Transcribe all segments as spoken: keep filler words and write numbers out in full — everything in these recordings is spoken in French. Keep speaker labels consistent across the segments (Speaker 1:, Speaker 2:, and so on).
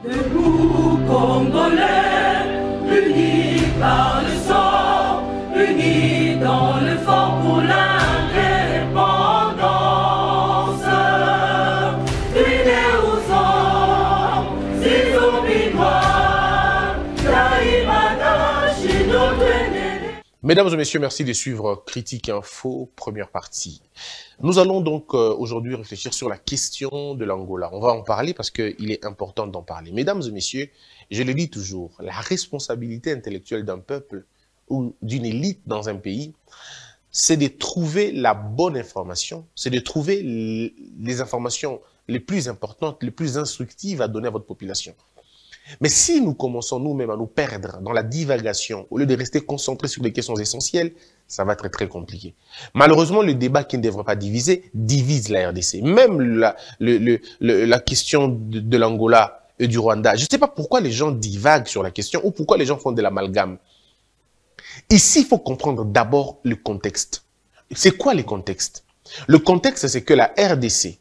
Speaker 1: Debout Congolais, unis par le sang, unis dans le fort pour l'indépendance. Unis aux hommes, ces ominois, Taïmada, Chino,
Speaker 2: Mesdames et messieurs, merci de suivre Critique Info, première partie. Nous allons donc euh, aujourd'hui réfléchir sur la question de l'Angola. On va en parler parce qu'il est important d'en parler. Mesdames et messieurs, je le dis toujours, la responsabilité intellectuelle d'un peuple ou d'une élite dans un pays, c'est de trouver la bonne information, c'est de trouver les informations les plus importantes, les plus instructives à donner à votre population. Mais si nous commençons nous-mêmes à nous perdre dans la divagation, au lieu de rester concentrés sur les questions essentielles, ça va être très compliqué. Malheureusement, le débat qui ne devrait pas diviser, divise la R D C. Même la, le, le, le, la question de, de l'Angola et du Rwanda, je ne sais pas pourquoi les gens divaguent sur la question ou pourquoi les gens font de l'amalgame. Ici, il faut comprendre d'abord le contexte. C'est quoi le contexte? Le contexte, c'est que la R D C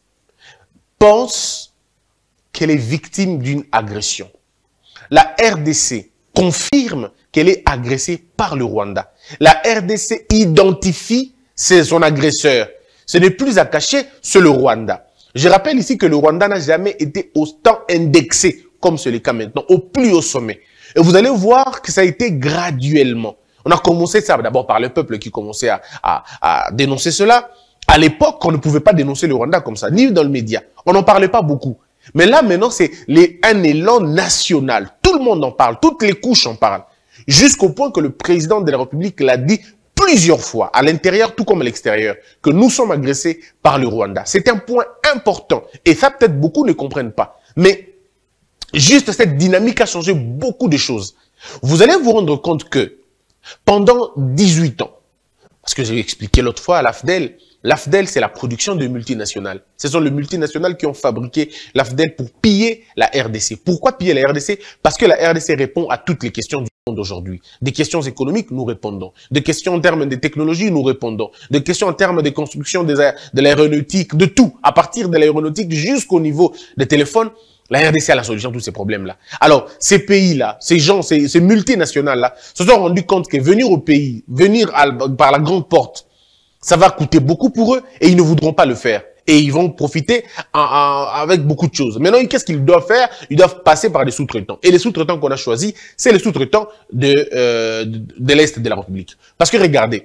Speaker 2: pense qu'elle est victime d'une agression. La R D C confirme qu'elle est agressée par le Rwanda. La R D C identifie son agresseur. Ce n'est plus à cacher, c'est le Rwanda. Je rappelle ici que le Rwanda n'a jamais été autant indexé comme c'est le cas maintenant, au plus haut sommet. Et vous allez voir que ça a été graduellement. On a commencé ça d'abord par le peuple qui commençait à, à, à dénoncer cela. À l'époque, on ne pouvait pas dénoncer le Rwanda comme ça, ni dans le média. On n'en parlait pas beaucoup. Mais là, maintenant, c'est un élan national. Tout le monde en parle, toutes les couches en parlent. Jusqu'au point que le président de la République l'a dit plusieurs fois, à l'intérieur tout comme à l'extérieur, que nous sommes agressés par le Rwanda. C'est un point important. Et ça, peut-être beaucoup ne comprennent pas. Mais juste cette dynamique a changé beaucoup de choses. Vous allez vous rendre compte que pendant dix-huit ans, parce que j'ai expliqué l'autre fois à l'A F D E L, l'A F D E L, c'est la production de multinationales. Ce sont les multinationales qui ont fabriqué l'A F D E L pour piller la R D C. Pourquoi piller la R D C? Parce que la R D C répond à toutes les questions du monde aujourd'hui. Des questions économiques, nous répondons. Des questions en termes de technologie, nous répondons. Des questions en termes de construction des a... de l'aéronautique, de tout. À partir de l'aéronautique jusqu'au niveau des téléphones, la R D C a la solution à tous ces problèmes-là. Alors, ces pays-là, ces gens, ces, ces multinationales-là, se sont rendus compte que venir au pays, venir à, par la grande porte, ça va coûter beaucoup pour eux et ils ne voudront pas le faire. Et ils vont profiter en, en, avec beaucoup de choses. Maintenant, qu'est-ce qu'ils doivent faire? Ils doivent passer par des sous-traitants. Et les sous-traitants qu'on a choisis, c'est les sous-traitants de, euh, de, de l'Est de la République. Parce que regardez,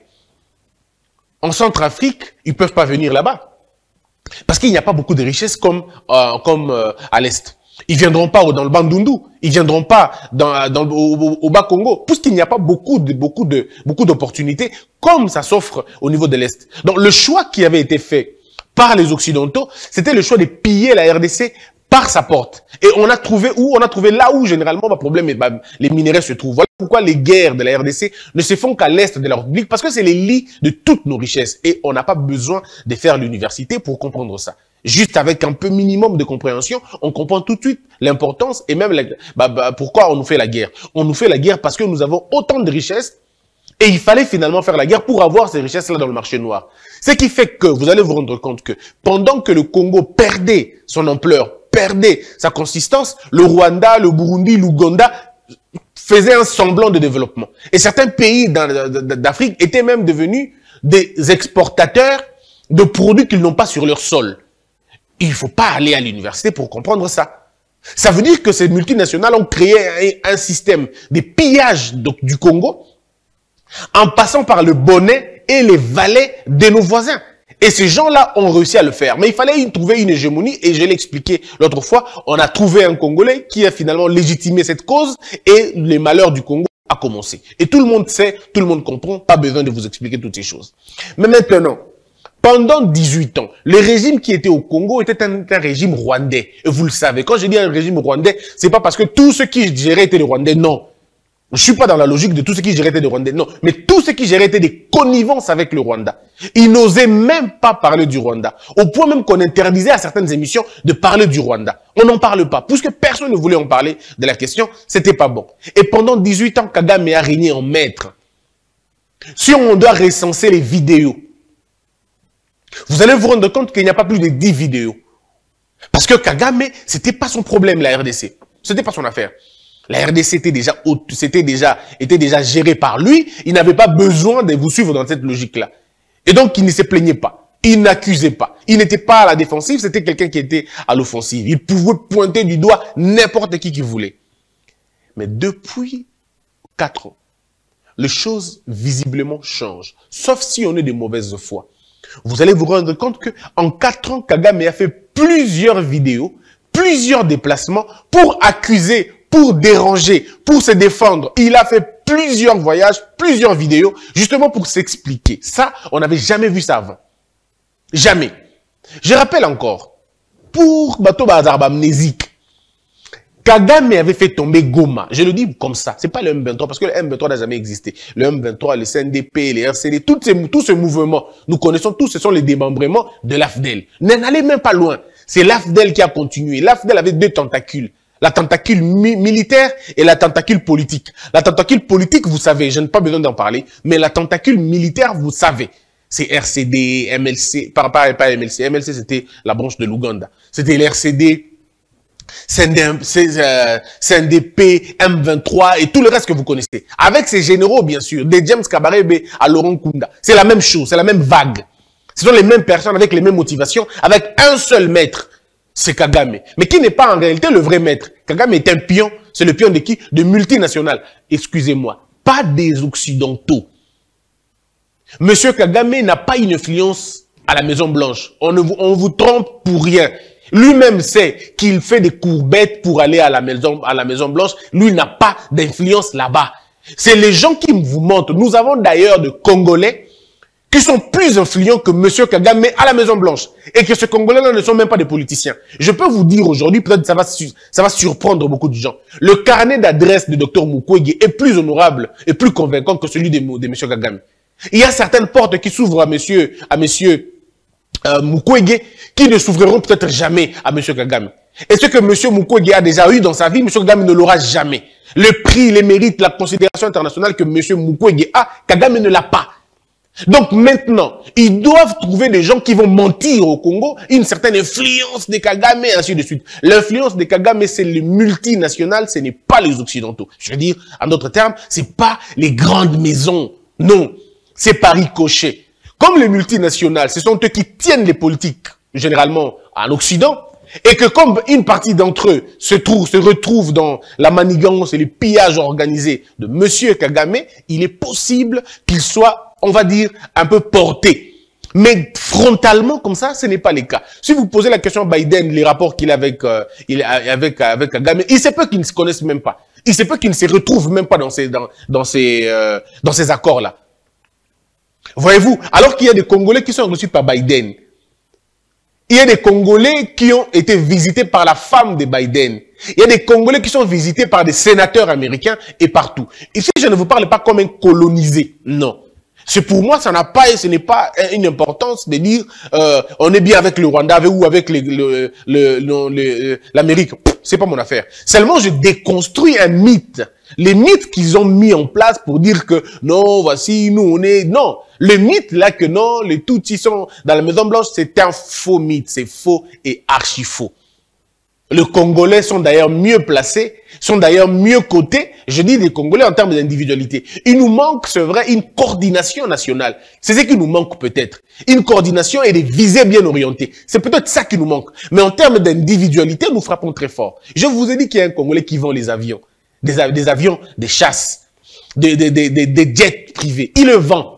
Speaker 2: en Centrafrique, ils ne peuvent pas venir là-bas. Parce qu'il n'y a pas beaucoup de richesses comme, euh, comme euh, à l'Est. Ils viendront pas dans le Bandundu, ils viendront pas dans, dans, au, au Bas-Congo, puisqu'il n'y a pas beaucoup de beaucoup de beaucoup d'opportunités comme ça s'offre au niveau de l'Est. Donc le choix qui avait été fait par les Occidentaux, c'était le choix de piller la R D C par sa porte. Et on a trouvé où? On a trouvé là où généralement le problème, bah, les minéraux se trouvent. Voilà pourquoi les guerres de la R D C ne se font qu'à l'Est de la République, parce que c'est les lits de toutes nos richesses. Et on n'a pas besoin de faire l'université pour comprendre ça. Juste avec un peu minimum de compréhension, on comprend tout de suite l'importance et même la, bah, bah, pourquoi on nous fait la guerre. On nous fait la guerre parce que nous avons autant de richesses et il fallait finalement faire la guerre pour avoir ces richesses-là dans le marché noir. Ce qui fait que vous allez vous rendre compte que pendant que le Congo perdait son ampleur, perdait sa consistance, le Rwanda, le Burundi, l'Ouganda faisaient un semblant de développement. Et certains pays d'Afrique étaient même devenus des exportateurs de produits qu'ils n'ont pas sur leur sol. Il ne faut pas aller à l'université pour comprendre ça. Ça veut dire que ces multinationales ont créé un, un système de pillage donc, du Congo en passant par le bonnet et les valets de nos voisins. Et ces gens-là ont réussi à le faire. Mais il fallait y trouver une hégémonie et je l'ai expliqué l'autre fois. On a trouvé un Congolais qui a finalement légitimé cette cause et les malheurs du Congo a commencé. Et tout le monde sait, tout le monde comprend, pas besoin de vous expliquer toutes ces choses. Mais maintenant, pendant dix-huit ans, le régime qui était au Congo était un, un régime rwandais. Et vous le savez, quand je dis un régime rwandais, c'est pas parce que tous ceux qui géraient étaient des Rwandais, non. Je suis pas dans la logique de tous ceux qui géraient étaient des Rwandais, non. Mais tous ceux qui géraient étaient des connivences avec le Rwanda. Ils n'osaient même pas parler du Rwanda. Au point même qu'on interdisait à certaines émissions de parler du Rwanda. On n'en parle pas. Puisque personne ne voulait en parler de la question, c'était pas bon. Et pendant dix-huit ans, Kagame a régné en maître. Si on doit recenser les vidéos, vous allez vous rendre compte qu'il n'y a pas plus de dix vidéos. Parce que Kagame, c'était pas son problème, la R D C. C'était pas son affaire. La R D C était déjà, c'était déjà, était déjà gérée par lui. Il n'avait pas besoin de vous suivre dans cette logique-là. Et donc, il ne se plaignait pas. Il n'accusait pas. Il n'était pas à la défensive, c'était quelqu'un qui était à l'offensive. Il pouvait pointer du doigt n'importe qui qu'il voulait. Mais depuis quatre ans, les choses visiblement changent. Sauf si on est de mauvaise foi. Vous allez vous rendre compte que en quatre ans, Kagame a fait plusieurs vidéos, plusieurs déplacements pour accuser, pour déranger, pour se défendre. Il a fait plusieurs voyages, plusieurs vidéos, justement pour s'expliquer. Ça, on n'avait jamais vu ça avant. Jamais. Je rappelle encore, pour Bato Bazar amnésique, Kagame avait fait tomber Goma. Je le dis comme ça. C'est pas le M vingt-trois, parce que le M vingt-trois n'a jamais existé. Le M vingt-trois, le C N D P, les R C D, tous ces, tous ces mouvements, nous connaissons tous, ce sont les démembrements de l'A F D L. N'allez même pas loin. C'est l'A F D L qui a continué. L'A F D L avait deux tentacules. La tentacule mi militaire et la tentacule politique. La tentacule politique, vous savez, je n'ai pas besoin d'en parler, mais la tentacule militaire, vous savez. C'est R C D, M L C, pas, pas, pas M L C. M L C, c'était la branche de l'Ouganda. C'était l'R C D, C N D P, M vingt-trois et tout le reste que vous connaissez. Avec ces généraux, bien sûr, des James Kabarebe à Laurent Kunda. C'est la même chose, c'est la même vague. Ce sont les mêmes personnes avec les mêmes motivations, avec un seul maître. C'est Kagame. Mais qui n'est pas en réalité le vrai maître. Kagame est un pion. C'est le pion de qui? De multinationales. Excusez-moi. Pas des Occidentaux. Monsieur Kagame n'a pas une influence à la Maison Blanche. On, ne vous, on vous trompe pour rien. Lui-même sait qu'il fait des courbettes pour aller à la Maison, à la Maison Blanche. Lui n'a pas d'influence là-bas. C'est les gens qui vous mentent. Nous avons d'ailleurs de Congolais qui sont plus influents que Monsieur Kagame à la Maison Blanche. Et que ces Congolais-là ne sont même pas des politiciens. Je peux vous dire aujourd'hui, peut-être ça va, ça va surprendre beaucoup de gens. Le carnet d'adresse de Docteur Mukwege est plus honorable et plus convaincant que celui de, de Monsieur Kagame. Il y a certaines portes qui s'ouvrent à Monsieur, à Monsieur euh, Mukwege qui ne s'ouvriront peut-être jamais à Monsieur Kagame. Et ce que Monsieur Mukwege a déjà eu dans sa vie, Monsieur Kagame ne l'aura jamais. Le prix, les mérites, la considération internationale que Monsieur Mukwege a, Kagame ne l'a pas. Donc maintenant, ils doivent trouver des gens qui vont mentir au Congo, une certaine influence de Kagame, et ainsi de suite. L'influence de Kagame, c'est les multinationales, ce n'est pas les Occidentaux. Je veux dire, en d'autres termes, c'est pas les grandes maisons. Non, c'est par ricochet. Comme les multinationales, ce sont eux qui tiennent les politiques, généralement en Occident, et que comme une partie d'entre eux se trouve, se retrouve dans la manigance et les pillages organisés de Monsieur Kagame, il est possible qu'il soit, on va dire, un peu porté. Mais frontalement, comme ça, ce n'est pas le cas. Si vous posez la question à Biden, les rapports qu'il a avec, euh, il a avec, avec Kagame, il se peut qu'ils ne se connaissent même pas. Il se peut qu'ils ne se retrouvent même pas dans ces, dans, dans ces, euh, dans ces accords-là. Voyez-vous, alors qu'il y a des Congolais qui sont reçus par Biden, il y a des Congolais qui ont été visités par la femme de Biden. Il y a des Congolais qui sont visités par des sénateurs américains et partout. Ici, je ne vous parle pas comme un colonisé. Non. C'est pour moi, ça n'a pas, ce n'est pas une importance de dire, euh, on est bien avec le Rwanda ou avec le, le, le, le, le, l'Amérique. C'est pas mon affaire. Seulement, je déconstruis un mythe. Les mythes qu'ils ont mis en place pour dire que non, voici, nous, on est... Non. Le mythe là que non, les Tutsis sont dans la Maison Blanche, c'est un faux mythe. C'est faux et archi faux. Les Congolais sont d'ailleurs mieux placés, sont d'ailleurs mieux cotés. Je dis les Congolais en termes d'individualité. Il nous manque, c'est vrai, une coordination nationale. C'est ce qui nous manque peut-être. Une coordination et des visées bien orientées. C'est peut-être ça qui nous manque. Mais en termes d'individualité, nous frappons très fort. Je vous ai dit qu'il y a un Congolais qui vend les avions. Des, des avions, des chasses, des, des, des, des, des jets privés. Il le vend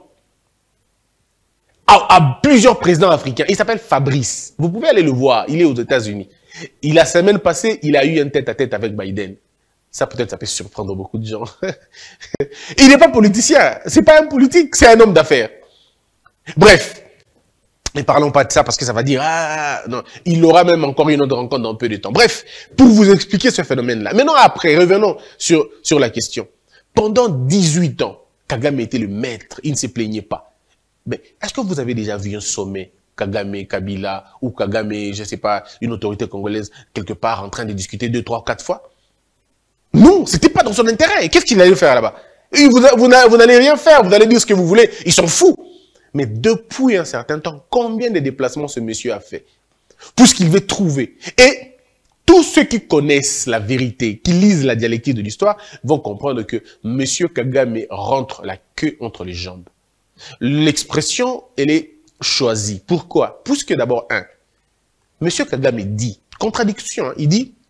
Speaker 2: à, à plusieurs présidents africains. Il s'appelle Fabrice. Vous pouvez aller le voir. Il est aux États-Unis. Il, la semaine passée, il a eu un tête-à-tête avec Biden. Ça, peut-être, ça peut surprendre beaucoup de gens. Il n'est pas politicien. C'est pas un politique, c'est un homme d'affaires. Bref. Ne parlons pas de ça parce que ça va dire, ah, non. Il aura même encore une autre rencontre dans peu de temps. Bref. Pour vous expliquer ce phénomène-là. Maintenant, après, revenons sur, sur la question. Pendant dix-huit ans, Kagame était le maître. Il ne se plaignait pas. Mais, est-ce que vous avez déjà vu un sommet? Kagame, Kabila, ou Kagame, je ne sais pas, une autorité congolaise, quelque part, en train de discuter deux, trois, quatre fois? Non, c'était pas dans son intérêt. Qu'est-ce qu'il allait faire là-bas? Vous, vous, vous n'allez rien faire, vous allez dire ce que vous voulez. Ils s'en foutent. Mais depuis un certain temps, combien de déplacements ce monsieur a fait? Pour ce qu'il veut trouver. Et tous ceux qui connaissent la vérité, qui lisent la dialectique de l'histoire, vont comprendre que M. Kagame rentre la queue entre les jambes. L'expression, elle est choisie. Pourquoi? Puisque d'abord, un, M. Kagame dit, contradiction, hein, il dit,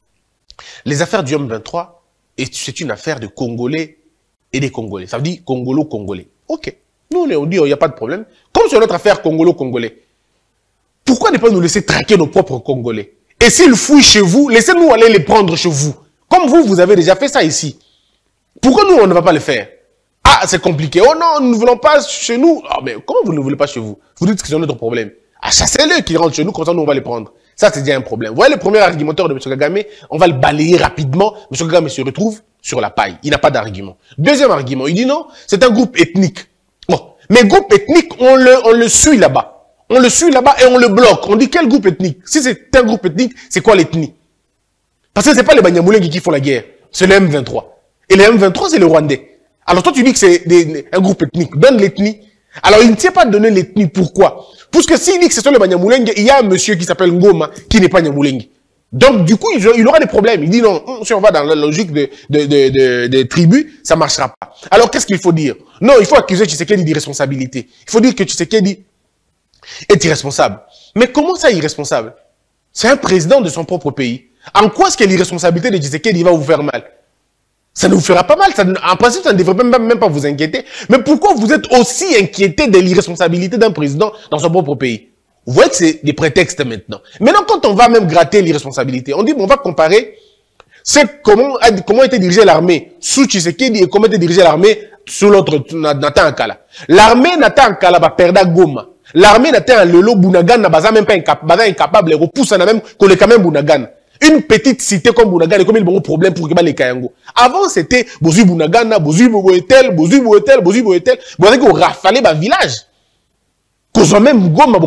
Speaker 2: les affaires du M vingt-trois, c'est une affaire de Congolais et des Congolais. Ça veut dire Congolo-Congolais. Ok. Nous, on dit, il n'y a pas de problème. Comme sur notre affaire Congolo-Congolais, pourquoi ne pas nous laisser traquer nos propres Congolais? Et s'ils fouillent chez vous, laissez-nous aller les prendre chez vous. Comme vous, vous avez déjà fait ça ici. Pourquoi nous, on ne va pas le faire? Ah, c'est compliqué. Oh non, nous ne voulons pas chez nous. Ah, mais comment vous ne voulez pas chez vous? Vous dites que c'est notre problème. Ah, chassez-les qui rentrent chez nous, comme ça, nous, on va les prendre. Ça, c'est déjà un problème. Vous voyez le premier argumentaire de M. Kagame, on va le balayer rapidement. M. Kagame se retrouve sur la paille. Il n'a pas d'argument. Deuxième argument, il dit non, c'est un groupe ethnique. Bon, mais groupe ethnique, on le, on le suit là-bas. On le suit là-bas et on le bloque. On dit quel groupe ethnique? Si c'est un groupe ethnique, c'est quoi l'ethnie? Parce que c'est pas les Banyamulenge qui font la guerre. C'est le M vingt-trois. Et le M vingt-trois, c'est le Rwandais. Alors toi, tu dis que c'est un groupe ethnique. Donne l'ethnie. Alors il ne tient pas de donner l'ethnie. Pourquoi? Parce que s'il dit que c'est sur le Banyamulenge, il y a un monsieur qui s'appelle Ngoma qui n'est pas Nyamulenge. Donc du coup, il aura des problèmes. Il dit non, si on va dans la logique de, de, de, de, de tribus, ça ne marchera pas. Alors qu'est-ce qu'il faut dire? Non, il faut accuser Tshisekedi d'irresponsabilité. Il faut dire que Tshisekedi est irresponsable. Mais comment ça irresponsable? C'est un président de son propre pays. En quoi est-ce que l'irresponsabilité de Tshisekedi va vous faire mal? Ça ne vous fera pas mal. Ça, en principe, ça ne devrait même, même pas vous inquiéter. Mais pourquoi vous êtes aussi inquiété de l'irresponsabilité d'un président dans son propre pays? Vous voyez que c'est des prétextes maintenant. Maintenant, quand on va même gratter l'irresponsabilité, on dit, bon, on va comparer c'est comment, comment était dirigée l'armée sous Tshisekedi et comment était dirigée l'armée sous l'autre Nathan Ankala. L'armée Nathan Ankala va perdre Goma. L'armée Nathan Lelo Bunagana baza même pas incapable, incapable, repousse na même que les quand même Bunagana. Une petite cité comme Bunagana, comme il y a un problème pour que les Kayango. Avant, c'était Bozu Bunagana, Bozu Boetel, Bozu Boetel, Bozu Boetel. Vous voyez qu'on rafalait le village. Qu'on même Goma,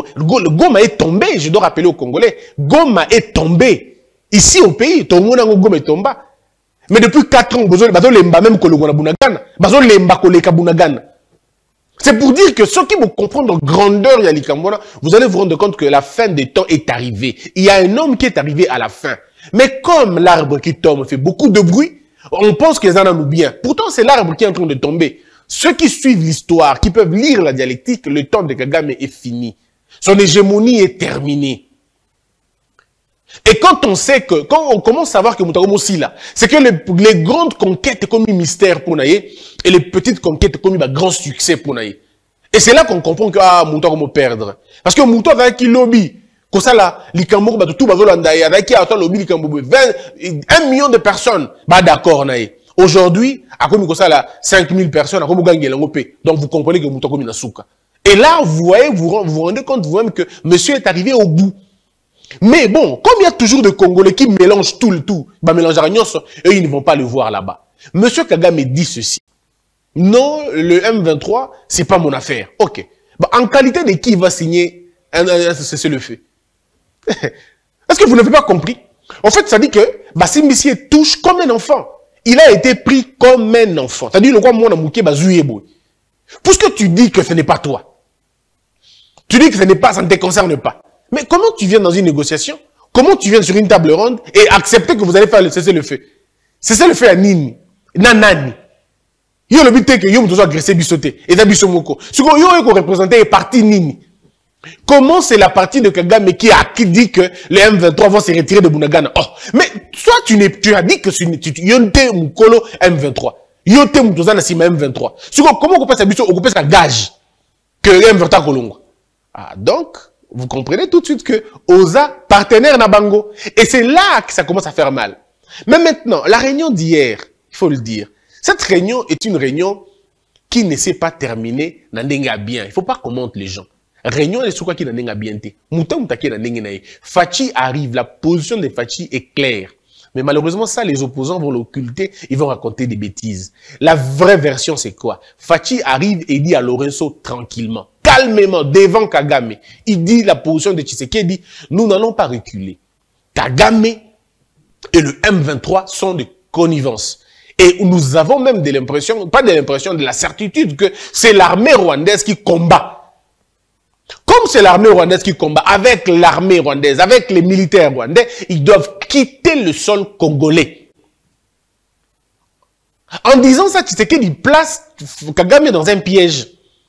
Speaker 2: Goma est tombé, je dois rappeler aux Congolais. Goma est tombé. Ici au pays, Tongo Goma est tombé. Mais depuis quatre ans, Bozo Lemba même que le Bunagana. Bozo Lemba que Bunagana. C'est pour dire que ceux qui vont comprendre grandeur de l'Ikambona, vous allez vous rendre compte que la fin des temps est arrivée. Il y a un homme qui est arrivé à la fin. Mais comme l'arbre qui tombe fait beaucoup de bruit, on pense qu'ils en ont bien. Pourtant, c'est l'arbre qui est en train de tomber. Ceux qui suivent l'histoire, qui peuvent lire la dialectique, le temps de Kagame est fini. Son hégémonie est terminée. Et quand on sait que, quand on commence à savoir que Moutagomo aussi là, c'est que les, les grandes conquêtes comme un mystère pour Naye, et les petites conquêtes comme un grand succès pour Naye. Et c'est là qu'on comprend que, ah, Moutagomo perdre. Parce que Moutagomo avec qui lobby, comme ça là, l'Ikambo, bah, tout, bah, Zolandaye, avec qui attend lobby, l'Ikambo, un million de personnes, bah, d'accord, Naye. Aujourd'hui, à comme ça là, cinq mille personnes, à comme donc vous comprenez que Moutagomo n'a souka. Et là, vous voyez, vous vous rendez compte vous-même que monsieur est arrivé au bout. Mais bon, comme il y a toujours des Congolais qui mélangent tout le tout, bah mélange à eux, ils ne vont pas le voir là-bas. Monsieur Kagame dit ceci. Non, le M vingt-trois, c'est pas mon affaire. Ok. Bah, en qualité de qui va signer un, un, un cessez-le-feu? Est-ce que vous n'avez pas compris? En fait, ça dit que Bassim Bissier touche comme un enfant. Il a été pris comme un enfant. C'est-à-dire, le roi Mouana Mouké Bazouébo. Puisque tu dis que ce n'est pas toi. Tu dis que ce n'est pas, ça ne te concerne pas. Mais comment tu viens dans une négociation? Comment tu viens sur une table ronde et accepter que vous allez faire le cessez-le-feu? Cessez-le-feu à Nini. Nanani. Yo le but est que yo moutou agressé bisoté. Et da bisomoko. Ce que yo est représenté est parti Nini. Comment c'est la partie de Kagame qui a qui dit que les M vingt-trois vont se retirer de Bunagana? Oh, mais soit tu, tu as dit que tu yonte mukolo M vingt-trois. Yonte moutouzana sima M vingt-trois. Comment on peut s'habituer occuper sa gage que M vingt-trois kolongo? Ah, donc, vous comprenez tout de suite que Oza, partenaire Nabango. Et c'est là que ça commence à faire mal. Mais maintenant, la réunion d'hier, il faut le dire, cette réunion est une réunion qui ne s'est pas terminée dans Nenga bien. Il ne faut pas qu'on monte les gens. Réunion est ce qui n'a bien été. Fachi arrive, la position de Fachi est claire. Mais malheureusement, ça, les opposants vont l'occulter, ils vont raconter des bêtises. La vraie version, c'est quoi? Fachi arrive et dit à Lorenzo tranquillement, calmement, devant Kagame. Il dit la position de Tshisekedi, nous n'allons pas reculer. Kagame et le M vingt-trois sont de connivence. Et nous avons même de l'impression, pas de l'impression, de la certitude que c'est l'armée rwandaise qui combat. Quand Comme c'est l'armée rwandaise qui combat avec l'armée rwandaise, avec les militaires rwandais, ils doivent quitter le sol congolais. En disant ça, Tshisekedi place Kagame dans un piège.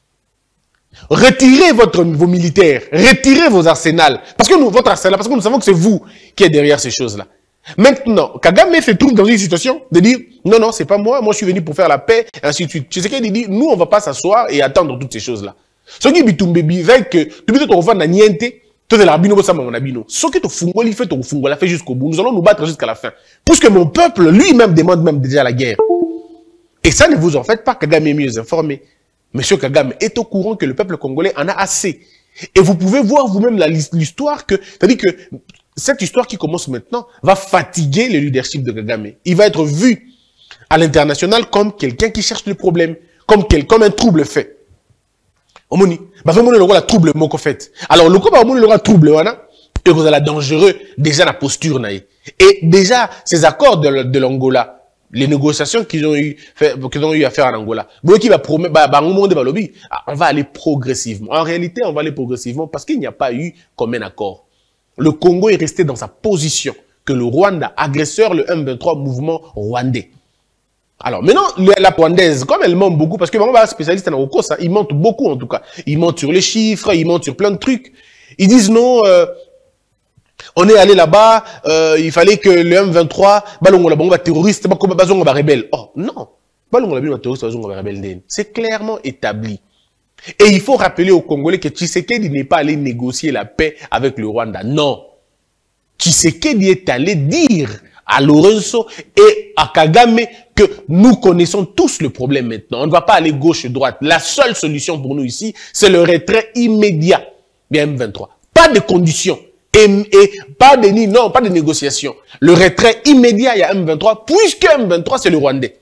Speaker 2: Retirez votre, vos militaires, retirez vos arsenals. Parce que nous, votre arsenal, parce que nous savons que c'est vous qui êtes derrière ces choses-là. Maintenant, Kagame se trouve dans une situation de dire, non, non, c'est pas moi, moi je suis venu pour faire la paix, et ainsi de suite. Tshisekedi dit, nous on va pas s'asseoir et attendre toutes ces choses-là. Ce qui bitumbe avec que, tu peux te refaire na niente, tu es l'arbino, ça mon abino. Ce qui te fungoli fait, te fungola fait jusqu'au bout. Nous allons nous battre jusqu'à la fin. Puisque mon peuple, lui-même, demande même déjà la guerre. Et ça, ne vous en faites pas, Kagame est mieux informé. Monsieur Kagame est au courant que le peuple congolais en a assez. Et vous pouvez voir vous-même l'histoire que, c'est-à-dire que cette histoire qui commence maintenant va fatiguer le leadership de Kagame. Il va être vu à l'international comme quelqu'un qui cherche le problème, comme, quel, comme un trouble fait. Omoni, bah vraiment le rôle trouble moko fait. Alors le quoi le rôle trouble wana et vous allez dangereux déjà la posture naïe. Et déjà ces accords de, de l'Angola, les négociations qu'ils ont eu fait, qu'ils ont eu à faire en Angola. Bon qui va promettre bah bah on va aller progressivement. En réalité, on va aller progressivement parce qu'il n'y a pas eu comme un accord. Le Congo est resté dans sa position que le Rwanda agresseur le M vingt-trois mouvement rwandais. Alors maintenant, la rwandaise, comme elle ment beaucoup, parce que vraiment, les spécialistes en Okosa, ils mentent beaucoup en tout cas. Ils mentent sur les chiffres, ils mentent sur plein de trucs. Ils disent non, euh, on est allé là-bas, euh, il fallait que le M vingt-trois, balongo la bombe terroriste, bazongo ba rebelle. Oh non, balongo la bombe terroriste, bazongo ba rebelle. C'est clairement établi. Et il faut rappeler aux Congolais que Tshisekedi n'est pas allé négocier la paix avec le Rwanda. Non. Tshisekedi est allé dire à Lorenzo et à Kagame que nous connaissons tous le problème maintenant. On ne va pas aller gauche-droite. La seule solution pour nous ici, c'est le retrait immédiat du M vingt-trois. Pas de conditions. Et, et pas de ni non, pas de négociation. Le retrait immédiat, il y a M vingt-trois, puisque M vingt-trois, c'est le Rwandais.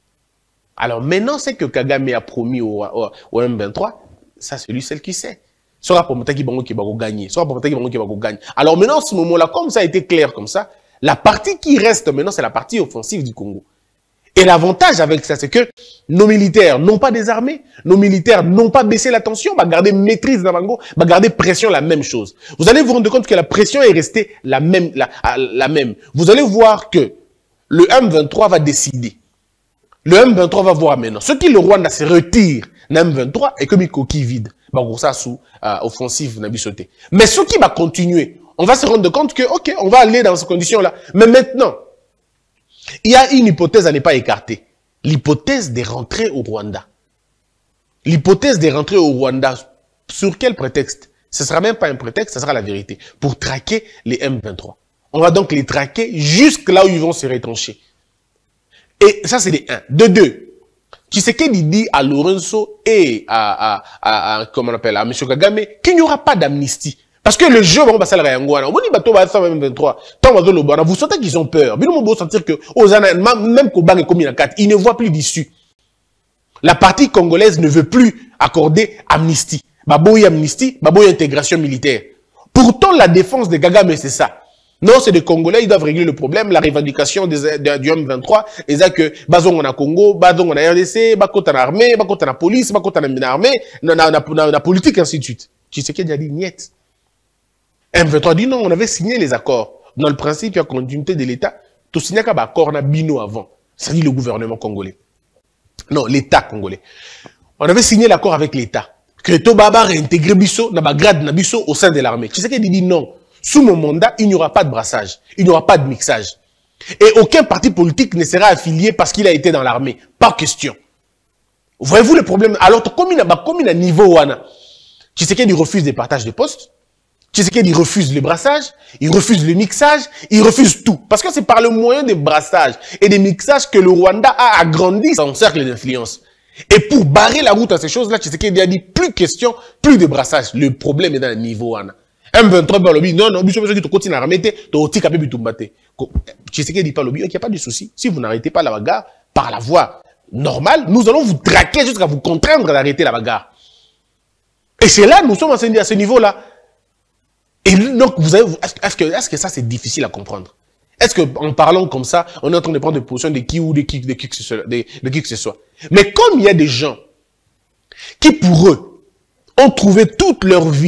Speaker 2: Alors maintenant, c'est que Kagame a promis au, au, au M vingt-trois, ça c'est lui celle qui sait. Sera pour qui qui va gagner. Sera pour qui va gagner. Alors maintenant, à ce moment-là, comme ça a été clair comme ça, la partie qui reste maintenant, c'est la partie offensive du Congo. Et l'avantage avec ça, c'est que nos militaires n'ont pas désarmé, nos militaires n'ont pas baissé la tension, va garder maîtrise d'Abango, va garder pression, la même chose. Vous allez vous rendre compte que la pression est restée la même, la, la même. Vous allez voir que le M vingt-trois va décider. Le M vingt-trois va voir maintenant. Ce qui le Rwanda se retire, le M vingt-trois est comme une coquille vide. Bah, ça sous euh, offensive n'a sauté. Mais ce qui va continuer, on va se rendre compte que, ok, on va aller dans ces conditions-là. Mais maintenant, il y a une hypothèse à ne pas écarter. L'hypothèse des rentrées au Rwanda. L'hypothèse des rentrées au Rwanda, sur quel prétexte? Ce ne sera même pas un prétexte, ce sera la vérité. Pour traquer les M vingt-trois. On va donc les traquer jusque là où ils vont se retrancher. Et ça, c'est des un. De deux, Tshisekedi dit à Lorenzo et à, à, à, à comment on appelle, à M. Kagame qu'il n'y aura pas d'amnistie. Parce que le jeu, on va s'aller à Yangoana. On dit, bah, toi, ça, M vingt-trois. Vous sentez qu'ils ont peur. Mais nous, on sentir que, même qu'au bang et comme il y a quatre, ils ne voient plus d'issue. La partie congolaise ne veut plus accorder amnistie. Baboui amnistie, baboui intégration militaire. Pourtant, la défense de Kagame, c'est ça. Non, c'est des Congolais, ils doivent régler le problème, la revendication des, de, du M vingt-trois, et ça que, bazong on a Congo, bazong on a R D C, bakot on a armée, bakot on a police, bakot on a armée, on a politique, ainsi de suite. Tshisekedi a dit, niet. M vingt-trois dit non, on avait signé les accords. Dans le principe, il y a continuité de l'État. Tout signé qu'à accord, on a bino avant. Ça dit le gouvernement congolais. Non, l'État congolais. On avait signé l'accord avec l'État. Que Tobaba réintégrer Bisso, n'a pas grade Nabisso au sein de l'armée. Tshisekedi dit non. Sous mon mandat, il n'y aura pas de brassage. Il n'y aura pas de mixage. Et aucun parti politique ne sera affilié parce qu'il a été dans l'armée. Pas question. Voyez-vous le problème? Alors, comme il a un niveau wana, Tshisekedi refuse des partages de postes. Tshisekedi refuse le brassage, il refuse le mixage, il refuse tout. Parce que c'est par le moyen des brassages et des mixages que le Rwanda a agrandi son cercle d'influence. Et pour barrer la route à ces choses-là, Tshisekedi a dit plus question, plus de brassage. Le problème est dans le niveau wana. M vingt-trois, non, non, tu continues à remettre, tu as dit Tshisekedi pas lobby, il n'y a pas de souci. Si vous n'arrêtez pas la bagarre par la voie normale, nous allons vous traquer jusqu'à vous contraindre d'arrêter la bagarre. Et c'est là, nous sommes à ce niveau-là. Et donc, vous avez, est-ce que, est-ce que ça c'est difficile à comprendre? Est-ce que, en parlant comme ça, on est en train de prendre des positions de qui ou de qui, de qui que ce soit, de, de qui que ce soit. Mais comme il y a des gens qui, pour eux, ont trouvé toute leur vie,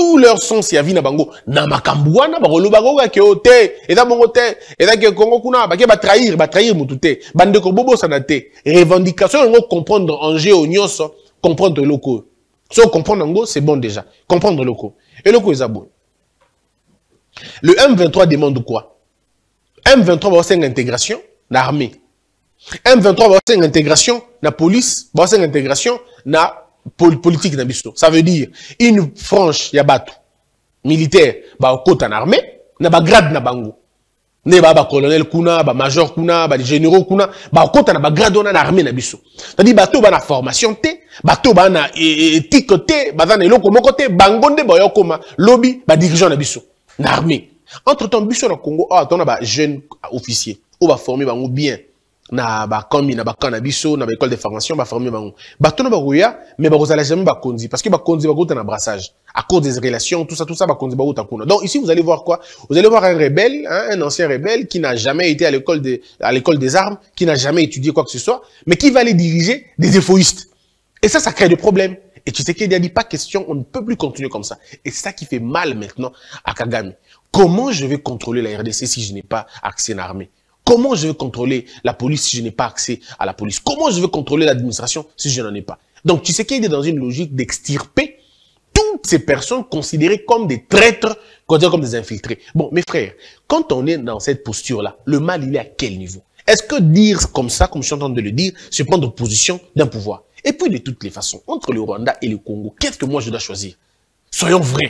Speaker 2: tout leur sens ya vie na bango na makambouana ba koloba ko ka ote et da bongo te et da ke Congo kuna ba ke ba trahir ba trahir mutu te bande ko bobo sana te revendication ngo comprendre enjeu nyonso comprendre loko so comprendre ngo c'est bon déjà comprendre loko et loko ezabo le M vingt-trois demande quoi? M vingt-trois va faire une intégration na armée. M vingt-trois va faire une intégration na police, va faire une intégration na pol politique na biso. Ça veut dire une franche ya batu militaire ba kota na armée, na ba grade na bango. Ne ba ba colonel kuna, ba major kuna, ba généraux kuna, ba kota na ba grade na armée na biso. C'est-à-dire bato ba na formation te, bato ba na éthique te, ba na eloko moko te, bangonde ba yokoma lobby ba dirigeant na biso. L'armée. Entre-temps, biso na Congo, ah, on a ba jeunes officiers, on va former bango bien. Na ba kambi na ba kana biso na ba école de formation ba former bango. Ba tona ba roya, mais ba rozala jamais ba konzi parce que ba konzi ba gota na brassage. À cause des relations, tout ça tout ça ba konzi ba gota kuna. Donc ici vous allez voir quoi? Vous allez voir un rebelle, hein, un ancien rebelle qui n'a jamais été à l'école de à l'école des armes, qui n'a jamais étudié quoi que ce soit, mais qui va aller diriger des euphoïstes. Et ça ça crée des problèmes. Et tu sais qu'il a dit pas question, on ne peut plus continuer comme ça. Et c'est ça qui fait mal maintenant à Kagame. Comment je vais contrôler la R D C si je n'ai pas accès à l'armée? Comment je vais contrôler la police si je n'ai pas accès à la police? Comment je vais contrôler l'administration si je n'en ai pas? Donc tu sais qu'il est dans une logique d'extirper toutes ces personnes considérées comme des traîtres, considérées comme des infiltrés. Bon, mes frères, quand on est dans cette posture-là, le mal, il est à quel niveau? Est-ce que dire comme ça, comme je suis en train de le dire, c'est prendre position d'un pouvoir? Et puis, de toutes les façons, entre le Rwanda et le Congo, qu'est-ce que moi je dois choisir? Soyons vrais.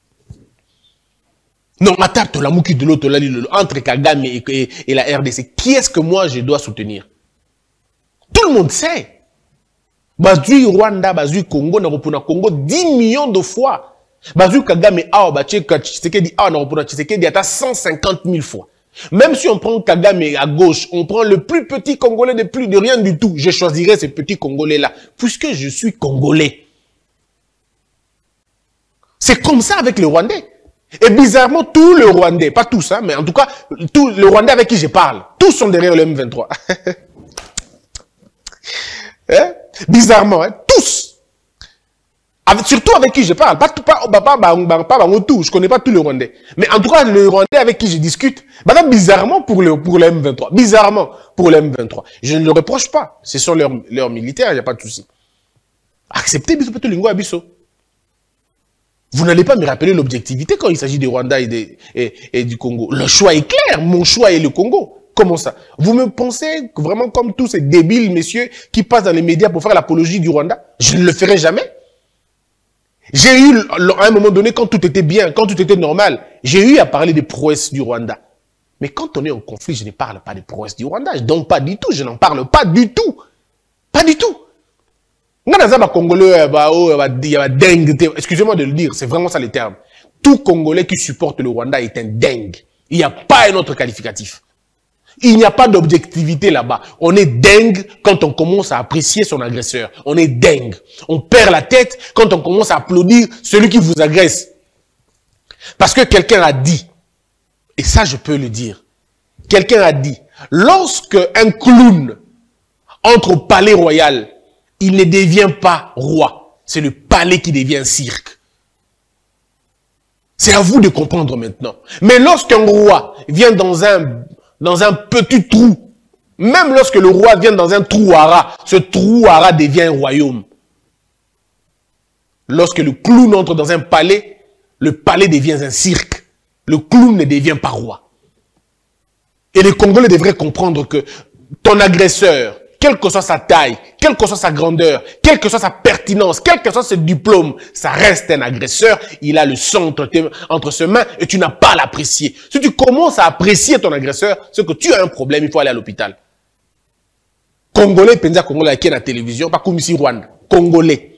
Speaker 2: Non, attaque la mouki de l'autre, entre Kagame et, et, et la R D C, qui est-ce que moi je dois soutenir? Tout le monde sait. Bazui Rwanda, Bazui Congo, na repona Congo dix millions de fois. Bazui Kagame, ah, bah, Tshisekedi, ah, na repona Tshisekedi, à cent cinquante mille fois. Même si on prend Kagame à gauche, on prend le plus petit Congolais de plus de rien du tout, je choisirais ce petit Congolais-là, puisque je suis Congolais. C'est comme ça avec les Rwandais. Et bizarrement, tous les Rwandais, pas tous, hein, mais en tout cas, tous les Rwandais avec qui je parle, tous sont derrière le M vingt-trois. Hein? Bizarrement, hein, tous. Avec, surtout avec qui je parle, pas, pas, pas, pas, pas, pas tout, je connais pas tous les Rwandais. Mais en tout cas, le Rwandais avec qui je discute, bah, bizarrement pour le, pour le M vingt-trois. Bizarrement pour le M vingt-trois. Je ne le reproche pas. Ce sont leurs, leurs militaires, il n'y a pas de souci. Acceptez Biso Peto Lingo à Biso. Vous n'allez pas me rappeler l'objectivité quand il s'agit du Rwanda et, des, et, et du Congo. Le choix est clair. Mon choix est le Congo. Comment ça? Vous me pensez vraiment comme tous ces débiles, messieurs, qui passent dans les médias pour faire l'apologie du Rwanda? Je ne le ferai jamais. J'ai eu, à un moment donné, quand tout était bien, quand tout était normal, j'ai eu à parler des prouesses du Rwanda. Mais quand on est en conflit, je ne parle pas des prouesses du Rwanda. Donc pas du tout. Je n'en parle pas du tout. Pas du tout. Excusez-moi de le dire, c'est vraiment ça le terme. Tout Congolais qui supporte le Rwanda est un dingue. Il n'y a pas un autre qualificatif. Il n'y a pas d'objectivité là-bas. On est dingue quand on commence à apprécier son agresseur. On est dingue. On perd la tête quand on commence à applaudir celui qui vous agresse. Parce que quelqu'un a dit, et ça je peux le dire, quelqu'un a dit, lorsque un clown entre au palais royal, il ne devient pas roi. C'est le palais qui devient cirque. C'est à vous de comprendre maintenant. Mais lorsqu'un roi vient dans un, dans un petit trou, même lorsque le roi vient dans un trou à rat, ce trou à rat devient un royaume. Lorsque le clown entre dans un palais, le palais devient un cirque. Le clown ne devient pas roi. Et les Congolais devraient comprendre que ton agresseur, quelle que soit sa taille, quelle que soit sa grandeur, quelle que soit sa pertinence, quel que soit ses diplômes, ça reste un agresseur. Il a le sang entre, tes, entre ses mains et tu n'as pas à l'apprécier. Si tu commences à apprécier ton agresseur, c'est que tu as un problème, il faut aller à l'hôpital. Congolais, penza Congolais qui est à la télévision, pas comme ici Rwanda. Congolais.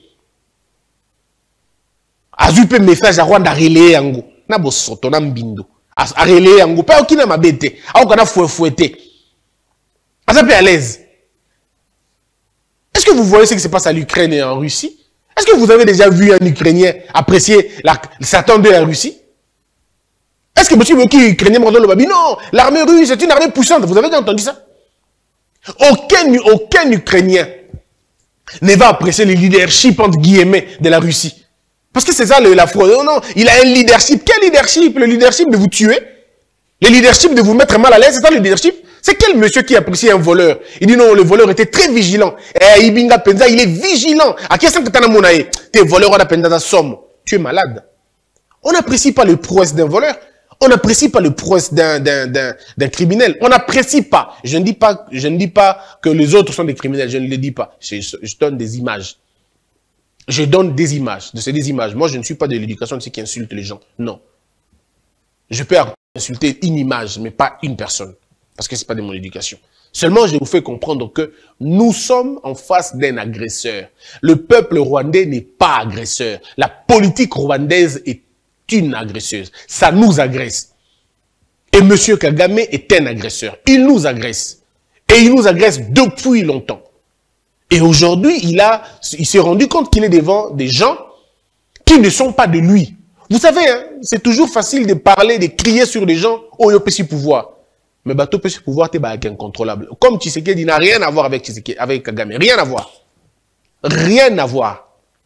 Speaker 2: Azupe message à Rwanda relé yango. Na bosoto na mbindo. A relé yango. Pas okina mabete. A okana foué fouetté. Azape à l'aise. Est-ce que vous voyez ce qui se passe à l'Ukraine et en Russie? Est-ce que vous avez déjà vu un Ukrainien apprécier la, Satan de la Russie? Est-ce que monsieur qui Ukrainien m'a donné le babi? Non, l'armée russe est une armée puissante. Vous avez déjà entendu ça? Aucun, aucun Ukrainien ne va apprécier le leadership entre guillemets de la Russie. Parce que c'est ça le, la fraude. Non, non, il a un leadership. Quel leadership? Le leadership de vous tuer? Le leadership de vous mettre mal à l'aise? C'est ça le leadership? C'est quel monsieur qui apprécie un voleur? Il dit non, le voleur était très vigilant. Eh, Ibinga Penza, il est vigilant. À qui est-ce que tu as monaï? T'es voleur, on a Penza somme. Tu es malade. On n'apprécie pas le prouesse d'un voleur. On n'apprécie pas le prouesse d'un d'un criminel. On n'apprécie pas. Je ne dis pas, je ne dis pas que les autres sont des criminels. Je ne le dis pas. Je, je donne des images. Je donne des images. De ces des images. Moi, je ne suis pas de l'éducation de ceux qui insultent les gens. Non. Je peux insulter une image, mais pas une personne. Parce que ce n'est pas de mon éducation. Seulement, je vous fais comprendre que nous sommes en face d'un agresseur. Le peuple rwandais n'est pas agresseur. La politique rwandaise est une agresseuse. Ça nous agresse. Et M. Kagame est un agresseur. Il nous agresse. Et il nous agresse depuis longtemps. Et aujourd'hui, il a, il s'est rendu compte qu'il est devant des gens qui ne sont pas de lui. Vous savez, hein, c'est toujours facile de parler, de crier sur des gens, oh, il y a petit pouvoir. Mais bateau peut ce pouvoir, t'es incontrôlable. Comme Tshisekedi n'a rien à voir avec Tshisekedi, avec Kagame. Rien à voir. Rien à voir.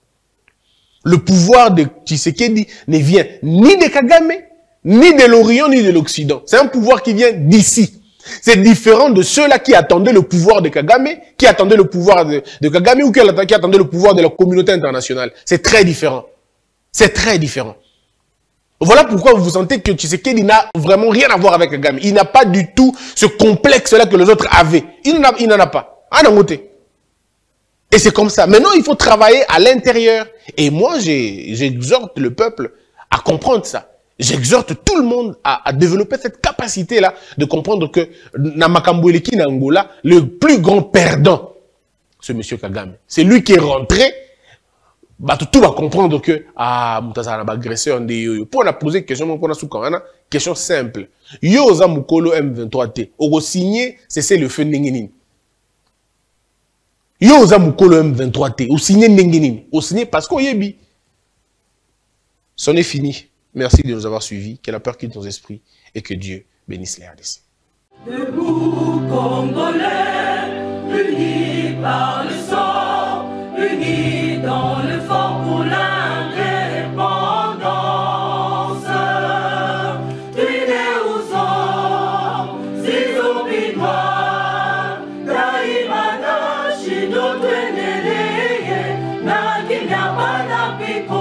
Speaker 2: Le pouvoir de Tshisekedi ne vient ni de Kagame, ni de l'Orient, ni de l'Occident. C'est un pouvoir qui vient d'ici. C'est différent de ceux-là qui attendaient le pouvoir de Kagame, qui attendaient le pouvoir de, de Kagame ou qui attendaient le pouvoir de la communauté internationale. C'est très différent. C'est très différent. Voilà pourquoi vous sentez que Tshisekedi n'a vraiment rien à voir avec Kagame. Il n'a pas du tout ce complexe-là que les autres avaient. Il n'en a pas. Ah, d'un côté. Et c'est comme ça. Maintenant, il faut travailler à l'intérieur. Et moi, j'exhorte le peuple à comprendre ça. J'exhorte tout le monde à, à développer cette capacité-là de comprendre que Namakamboueleki Nangola, le plus grand perdant, c'est M. Kagame. C'est lui qui est rentré. Bah, tout, tout va comprendre que, ah, Moutaza n'a pas agressé un des yo. Pour on a posé une question, on a sous question simple. Yo, za mukolo M vingt-trois T. Au signé, c'est le feu n'enginin. Yo, za mukolo M vingt-trois T. Au signé n'enginin. Au signé parce qu'on y est bi. C'en est fini. Merci de nous avoir suivis. Que la peur quitte nos esprits et que Dieu bénisse les R D C.
Speaker 1: Debout, Congolais, unis par le sang, unis dans le fort pour l'indépendance. Tués aux hommes, si obinois, Daimana, Shido, Tweneleye, Nakinyabana, Piko,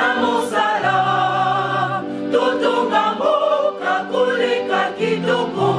Speaker 1: Namosala, Totongambo, Kakulika, Kitoko.